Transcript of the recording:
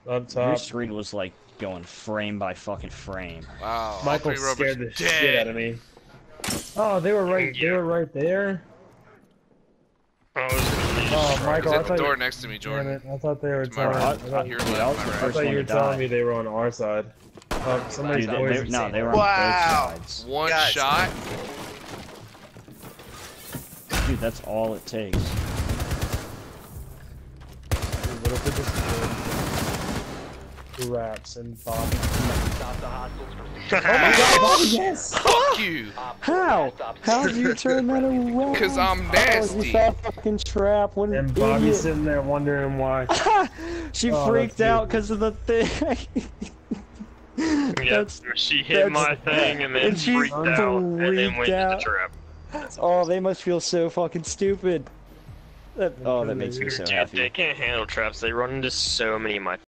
Up top. Your screen was like going frame by fucking frame. Wow. Michael scared the shit out of me. Oh, they were right. They were right there. Oh, Michael, at the door next to me, Jordan. Damn it, I thought they were To my right. Here, left, my I right. thought you were telling me they were on our side. Oh, somebody's Dude, voice. no, they were on both sides. One shot. Dude, that's all it takes. What if it just raps and Bobby? Oh my god, Bobby, yes! Fuck you! How? How did you turn that around? Cause I'm Oh, nasty. you fat fucking trap. What an And Bobby's idiot. sitting there wondering why. She Oh, freaked that's out because of the thing. Yeah, she hit my thing and then she freaked out and then went to the out. trap. Oh, they must feel so fucking stupid. That makes me so Dude, happy. they can't handle traps. They run into so many of my